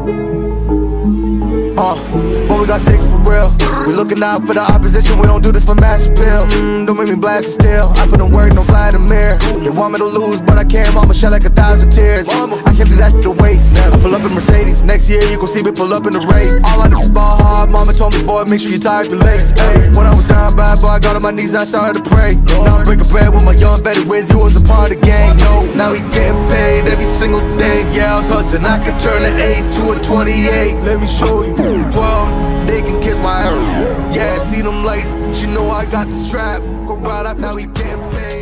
But we got sticks for real. We looking out for the opposition, we don't do this for mass appeal. Don't make me blast it still. I put in work, no Vladimir. They want me to lose, but I can't. Mama shed like 1,000 tears. I can't do that shit to waste. I pull up in Mercedes. Next year you gon' see me pull up in the race. All I do is ball hard. Mama told me, boy, make sure you tie up your legs. Hey, when I was down bad, boy, I got on my knees and I started to pray. Now I'm breaking bread with my young Betty Wiz. He was a part of the gang. No, now he getting paid every single day. Yeah, I was hustling. I could turn an 8 to a 28. Let me show you. 12, they can kiss my ass. Yeah, see them lights, but you know I got the strap. Go right up, now he getting paid.